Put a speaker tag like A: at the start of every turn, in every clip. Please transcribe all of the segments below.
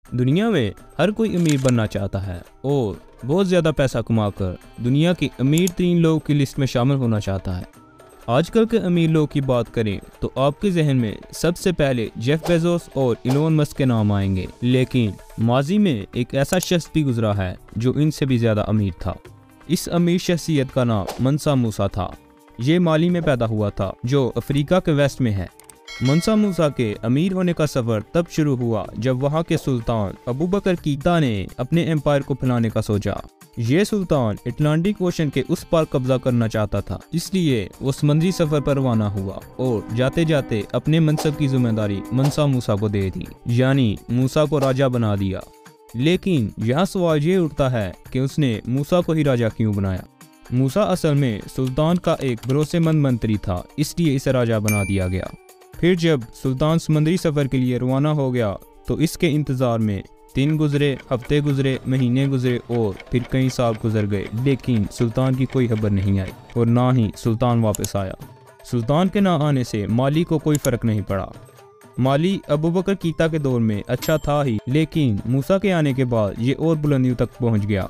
A: दुनिया में हर कोई अमीर बनना चाहता है और बहुत ज़्यादा पैसा कमाकर दुनिया के अमीर 3 लोगों की लिस्ट में शामिल होना चाहता है। आजकल के अमीर लोगों की बात करें तो आपके जहन में सबसे पहले जेफ बेजोस और इलोन मस्क के नाम आएंगे, लेकिन माजी में एक ऐसा शख्स भी गुजरा है जो इनसे भी ज़्यादा अमीर था। इस अमीर शख्सियत का नाम मंसा मूसा था। ये माली में पैदा हुआ था जो अफ्रीका के वेस्ट में है। मंसा मूसा के अमीर होने का सफ़र तब शुरू हुआ जब वहाँ के सुल्तान अबू बकर कीता ने अपने एम्पायर को फैलाने का सोचा। ये सुल्तान अटलांटिक ओशन के उस पार कब्जा करना चाहता था, इसलिए वो समुद्री सफ़र पर रवाना हुआ और जाते जाते अपने मनसब की जिम्मेदारी मंसा मूसा को दे दी, यानी मूसा को राजा बना दिया। लेकिन यहाँ सवाल ये उठता है कि उसने मूसा को ही राजा क्यों बनाया। मूसा असल में सुल्तान का एक भरोसेमंद मंत्री था, इसलिए इसे राजा बना दिया गया। फिर जब सुल्तान समुद्री सफ़र के लिए रवाना हो गया तो इसके इंतज़ार में दिन गुजरे, हफ्ते गुजरे, महीने गुजरे और फिर कई साल गुजर गए, लेकिन सुल्तान की कोई खबर नहीं आई और ना ही सुल्तान वापस आया। सुल्तान के ना आने से माली को कोई फ़र्क नहीं पड़ा। माली अबू बकर कीता के दौर में अच्छा था ही, लेकिन मूसा के आने के बाद ये और बुलंदियों तक पहुँच गया।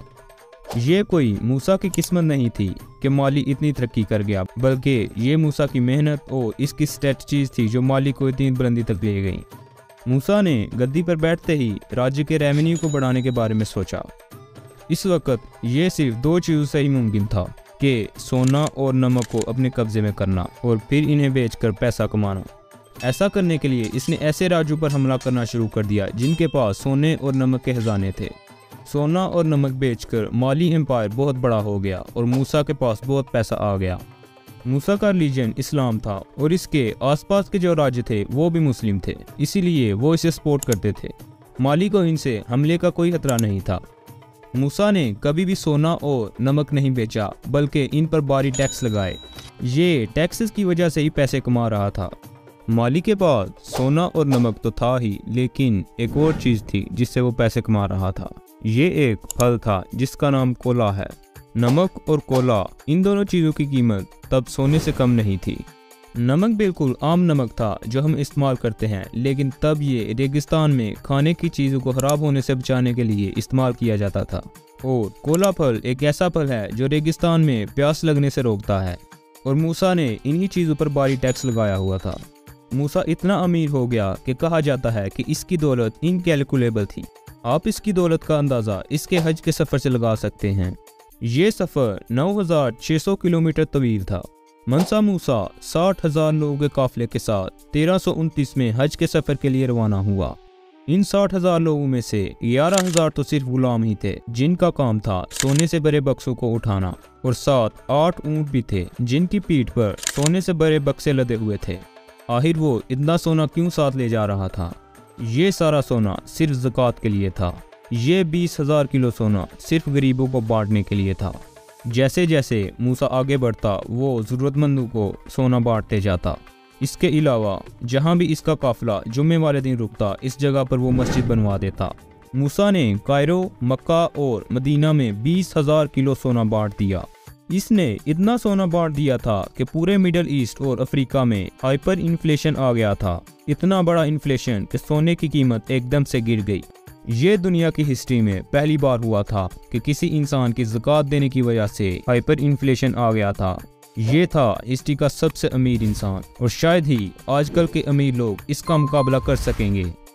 A: ये कोई मूसा की किस्मत नहीं थी कि माली इतनी तरक्की कर गया, बल्कि ये मूसा की मेहनत और इसकी स्ट्रेटजीज थी जो माली को इतनी बुलंदी तक ले गई। मूसा ने गद्दी पर बैठते ही राज्य के रेवेन्यू को बढ़ाने के बारे में सोचा। इस वक्त ये सिर्फ 2 चीज़ों से ही मुमकिन था कि सोना और नमक को अपने कब्जे में करना और फिर इन्हें बेचकर पैसा कमाना। ऐसा करने के लिए इसने ऐसे राज्यों पर हमला करना शुरू कर दिया जिनके पास सोने और नमक के खजाने थे। सोना और नमक बेचकर माली एम्पायर बहुत बड़ा हो गया और मूसा के पास बहुत पैसा आ गया। मूसा का रिलीजन इस्लाम था और इसके आसपास के जो राज्य थे वो भी मुस्लिम थे, इसीलिए वो इसे सपोर्ट करते थे। माली को इनसे हमले का कोई खतरा नहीं था। मूसा ने कभी भी सोना और नमक नहीं बेचा, बल्कि इन पर भारी टैक्स लगाए। ये टैक्सेस की वजह से ही पैसे कमा रहा था। माली के पास सोना और नमक तो था ही, लेकिन एक और चीज़ थी जिससे वो पैसे कमा रहा था। ये एक फल था जिसका नाम कोला है। नमक और कोला, इन दोनों चीज़ों की कीमत तब सोने से कम नहीं थी। नमक बिल्कुल आम नमक था जो हम इस्तेमाल करते हैं, लेकिन तब ये रेगिस्तान में खाने की चीज़ों को ख़राब होने से बचाने के लिए इस्तेमाल किया जाता था। और कोला फल एक ऐसा फल है जो रेगिस्तान में प्यास लगने से रोकता है, और मूसा ने इन्हीं चीज़ों पर भारी टैक्स लगाया हुआ था। मूसा इतना अमीर हो गया कि कहा जाता है कि इसकी दौलत इनकैलकुलेबल थी। आप इसकी दौलत का अंदाज़ा इसके हज के सफ़र से लगा सकते हैं। ये सफ़र 9600 किलोमीटर तवील था। मंसा मूसा 60,000 लोगों के काफिले के साथ 1329 में हज के सफ़र के लिए रवाना हुआ। इन 60,000 लोगों में से 11,000 तो सिर्फ गुलाम ही थे जिनका काम था सोने से भरे बक्सों को उठाना, और साथ 8 ऊँट भी थे जिनकी पीठ पर सोने से भरे बक्से लदे हुए थे। आखिर वो इतना सोना क्यों साथ ले जा रहा था? ये सारा सोना सिर्फ ज़कात के लिए था। ये 20,000 किलो सोना सिर्फ गरीबों को बांटने के लिए था। जैसे जैसे मूसा आगे बढ़ता वो ज़रूरतमंदों को सोना बांटते जाता। इसके अलावा जहाँ भी इसका काफिला जुम्मे वाले दिन रुकता, इस जगह पर वो मस्जिद बनवा देता। मूसा ने कायरो, मक्का और मदीना में 20,000 किलो सोना बांट दिया। इसने इतना सोना बांट दिया था कि पूरे मिडल ईस्ट और अफ्रीका में हाइपर इन्फ्लेशन आ गया था। इतना बड़ा इन्फ्लेशन कि सोने की कीमत एकदम से गिर गई। ये दुनिया की हिस्ट्री में पहली बार हुआ था कि किसी इंसान की ज़कात देने की वजह से हाइपर इन्फ्लेशन आ गया था। ये था हिस्ट्री का सबसे अमीर इंसान, और शायद ही आजकल के अमीर लोग इसका मुकाबला कर सकेंगे।